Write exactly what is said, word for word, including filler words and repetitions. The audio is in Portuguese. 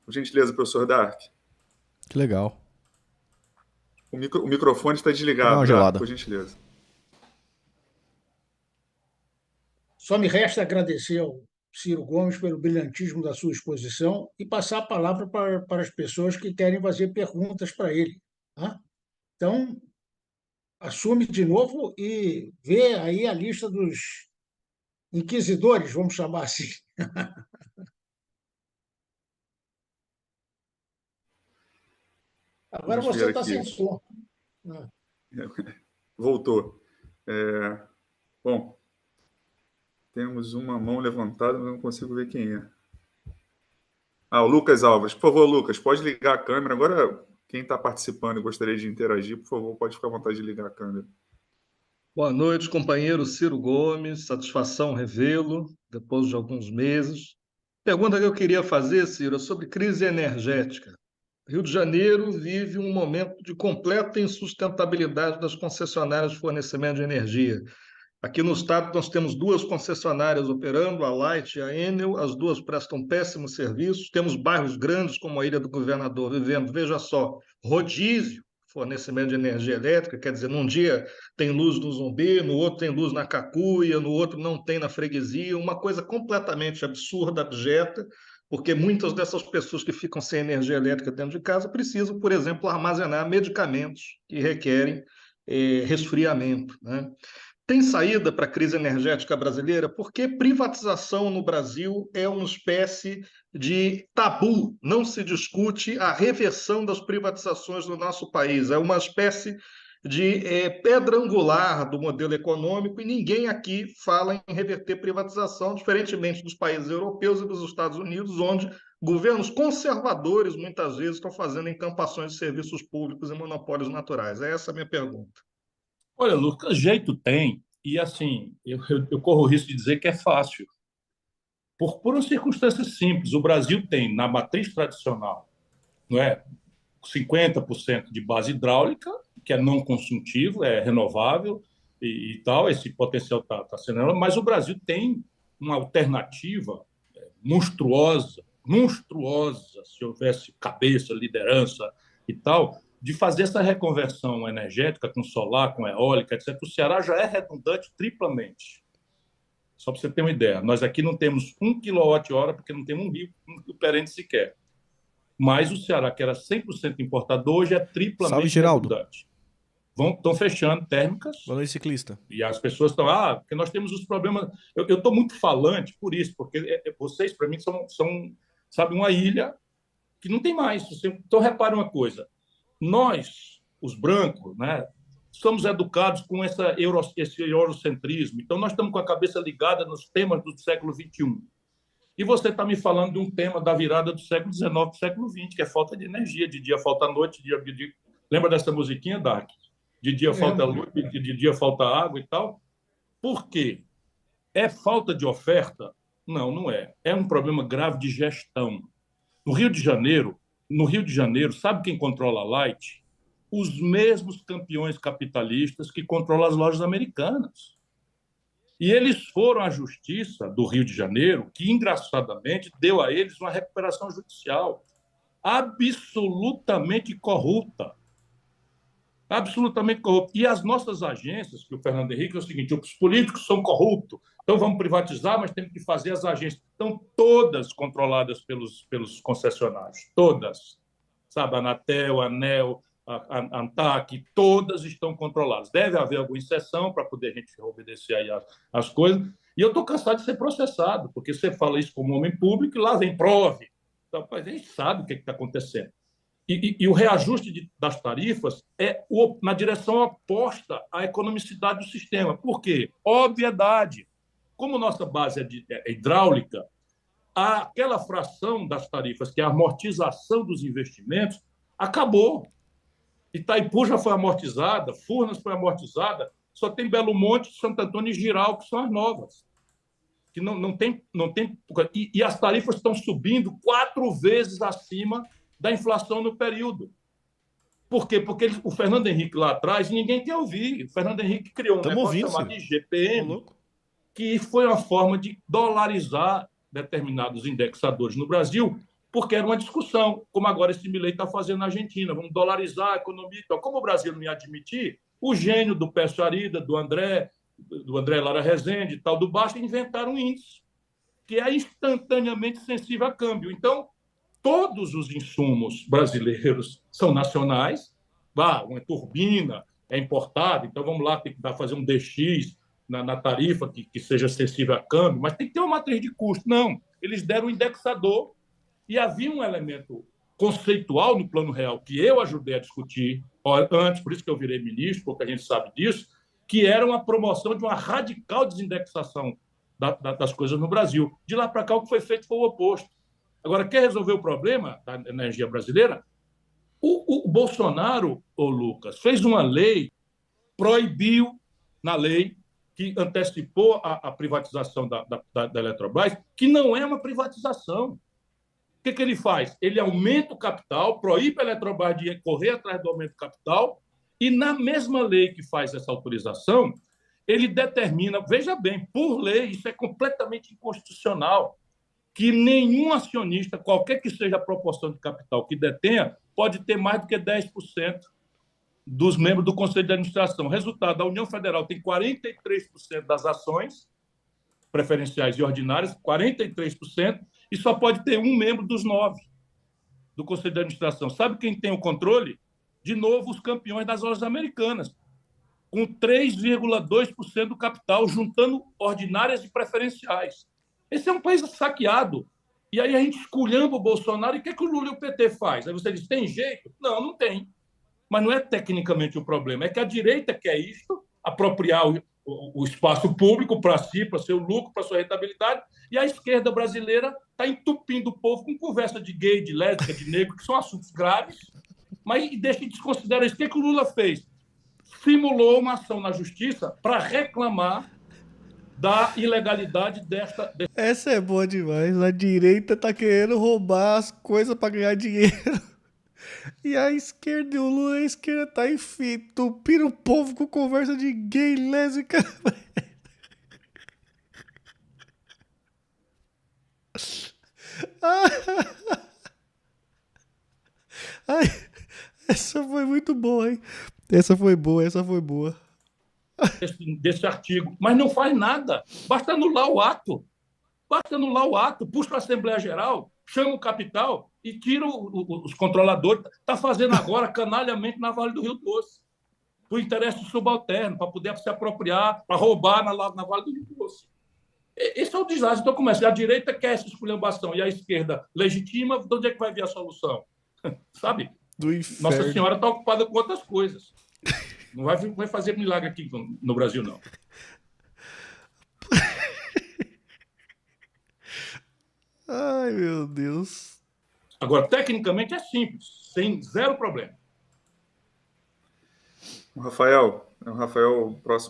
Por gentileza, professor Dark. Que legal. O, micro, o microfone está Vou dar desligado, uma Dark, gelada. por gentileza. Só me resta agradecer ao Ciro Gomes pelo brilhantismo da sua exposição e passar a palavra para, para as pessoas que querem fazer perguntas para ele. Tá? Então, assume de novo e vê aí a lista dos inquisidores, vamos chamar assim. Agora Vamos você ver está sem aqui. som. Né? Voltou. É, bom, temos uma mão levantada, mas não consigo ver quem é. Ah, o Lucas Alves. Por favor, Lucas, pode ligar a câmera. Agora, quem está participando e gostaria de interagir, por favor, pode ficar à vontade de ligar a câmera. Boa noite, companheiro Ciro Gomes. Satisfação revê-lo depois de alguns meses. Pergunta que eu queria fazer, Ciro, é sobre crise energética. Rio de Janeiro vive um momento de completa insustentabilidade das concessionárias de fornecimento de energia. Aqui no estado nós temos duas concessionárias operando, a Light e a Enel, as duas prestam péssimos serviços, temos bairros grandes como a Ilha do Governador vivendo, veja só, rodízio, fornecimento de energia elétrica, quer dizer, num dia tem luz no Zumbi, no outro tem luz na Cacuia, no outro não tem na freguesia, uma coisa completamente absurda, abjeta, porque muitas dessas pessoas que ficam sem energia elétrica dentro de casa precisam, por exemplo, armazenar medicamentos que requerem eh, resfriamento, né? Tem saída para a crise energética brasileira? Porque privatização no Brasil é uma espécie de tabu. Não se discute a reversão das privatizações no nosso país. É uma espécie de é, pedra angular do modelo econômico e ninguém aqui fala em reverter privatização, diferentemente dos países europeus e dos Estados Unidos, onde governos conservadores muitas vezes estão fazendo encampações de serviços públicos e monopólios naturais. É essa a minha pergunta. Olha, Lucas, jeito tem. E assim, eu, eu, eu corro o risco de dizer que é fácil. Por, por uma circunstância simples. O Brasil tem, na matriz tradicional, não é, cinquenta por cento de base hidráulica, que é não consultivo, é renovável e, e tal, esse potencial está tá sendo. Mas o Brasil tem uma alternativa monstruosa, monstruosa, se houvesse cabeça, liderança e tal, de fazer essa reconversão energética com solar, com eólica, etcétera. O Ceará já é redundante triplamente. Só para você ter uma ideia. Nós aqui não temos um quilowatt-hora porque não temos um rio perene sequer. Mas o Ceará, que era cem por cento importador, hoje é triplamente Salve, Geraldo. redundante. Estão fechando térmicas. Boa noite, ciclista. E as pessoas estão, ah, porque nós temos os problemas. Eu estou muito falante por isso, porque é, é, vocês, para mim, são, são, sabe, uma ilha que não tem mais. Então, repare uma coisa. Nós, os brancos, né, somos educados com essa euro, esse eurocentrismo. Então, nós estamos com a cabeça ligada nos temas do século vinte e um. E você está me falando de um tema da virada do século dezenove para o século vinte, que é falta de energia. De dia falta noite, de dia, de dia... Lembra dessa musiquinha, Dark? De dia falta luz, de dia falta água e tal. Por quê? É falta de oferta? Não, não é. É um problema grave de gestão. No Rio de Janeiro, no Rio de Janeiro, sabe quem controla a Light? Os mesmos campeões capitalistas que controlam as lojas americanas. E eles foram à Justiça do Rio de Janeiro, que, engraçadamente, deu a eles uma recuperação judicial absolutamente corrupta. Absolutamente corrupta. E as nossas agências, que o Fernando Henrique é o seguinte, os políticos são corruptos, então vamos privatizar, mas temos que fazer as agências. Estão todas controladas pelos, pelos concessionários, todas. Sabe, a Anatel, a ANEEL, a, a ANTAC, todas estão controladas. Deve haver alguma exceção para poder a gente obedecer aí as, as coisas. E eu estou cansado de ser processado, porque você fala isso como homem público e lá vem prove. Então, a gente sabe o que está acontecendo. E, e, e o reajuste de, das tarifas é o, na direção oposta à economicidade do sistema. Por quê? Obviedade. Como nossa base é, de, é hidráulica, aquela fração das tarifas, que é a amortização dos investimentos, acabou. Itaipu já foi amortizada, Furnas foi amortizada, só tem Belo Monte, Santo Antônio e Giral, que são as novas. Que não, não tem, não tem, e, e as tarifas estão subindo quatro vezes acima da inflação no período. Por quê? Porque ele, o Fernando Henrique lá atrás, ninguém quer ouvir. O Fernando Henrique criou um Tamo negócio ouvindo, chamado Ciro. de I G P M, que foi uma forma de dolarizar determinados indexadores no Brasil, porque era uma discussão, como agora esse Milei está fazendo na Argentina, vamos dolarizar a economia. Então, como o Brasil não ia admitir, o gênio do Pércio Arida, do André, do André Lara Rezende e tal, do Basta, inventaram um índice que é instantaneamente sensível a câmbio. Então, todos os insumos brasileiros são nacionais, ah, uma turbina é importada, então vamos lá, tem que fazer um D X na, na tarifa que, que seja sensível a câmbio, mas tem que ter uma matriz de custo. Não, eles deram um indexador e havia um elemento conceitual no Plano Real que eu ajudei a discutir antes, por isso que eu virei ministro, porque a gente sabe disso, que era uma promoção de uma radical desindexação da, da, das coisas no Brasil. De lá para cá, o que foi feito foi o oposto. Agora, quer resolver o problema da energia brasileira? O, o Bolsonaro, ô Lucas, fez uma lei, proibiu na lei que antecipou a, a privatização da, da, da Eletrobras, que não é uma privatização. O que, que ele faz? Ele aumenta o capital, proíbe a Eletrobras de correr atrás do aumento do capital, e na mesma lei que faz essa autorização, ele determina, veja bem, por lei, isso é completamente inconstitucional, que nenhum acionista, qualquer que seja a proporção de capital que detenha, pode ter mais do que dez por cento dos membros do Conselho de Administração. Resultado, a União Federal tem quarenta e três por cento das ações preferenciais e ordinárias, quarenta e três por cento, e só pode ter um membro dos nove do Conselho de Administração. Sabe quem tem o controle? De novo, os campeões das lojas americanas, com três vírgula dois por cento do capital, juntando ordinárias e preferenciais. Esse é um país saqueado. E aí a gente esculhamba o Bolsonaro, e o que, é que o Lula e o P T faz? Aí você diz, tem jeito? Não, não tem. Mas não é tecnicamente o problema, é que a direita quer isso, apropriar o, o, o espaço público para si, para seu lucro, para sua rentabilidade, e a esquerda brasileira está entupindo o povo com conversa de gay, de lésbica, de negro, que são assuntos graves, mas deixa de desconsiderar isso. O que, é que o Lula fez? Simulou uma ação na justiça para reclamar da ilegalidade desta... Essa é boa demais. A direita tá querendo roubar as coisas para ganhar dinheiro. E a esquerda e o Lula, a esquerda tá entupindo o povo com conversa de gay, lésbica. Ai, essa foi muito boa, hein? Essa foi boa, essa foi boa. Desse, desse artigo, mas não faz nada. Basta anular o ato. Basta anular o ato, puxa a Assembleia Geral, chama o capital e tira o, o, os controladores. Está fazendo agora canalhamente na Vale do Rio Doce, por interesse subalterno, para poder se apropriar, para roubar na, na Vale do Rio Doce. Esse é o desastre. Então, começa. A direita quer essa esculhambação e a esquerda legitima. De onde é que vai vir a solução? Sabe? Do inferno. Nossa Senhora está ocupada com outras coisas. Não vai, vai fazer milagre aqui no, no Brasil, não. Ai, meu Deus. Agora, tecnicamente é simples, sem zero problema. O Rafael, o Rafael, próximo.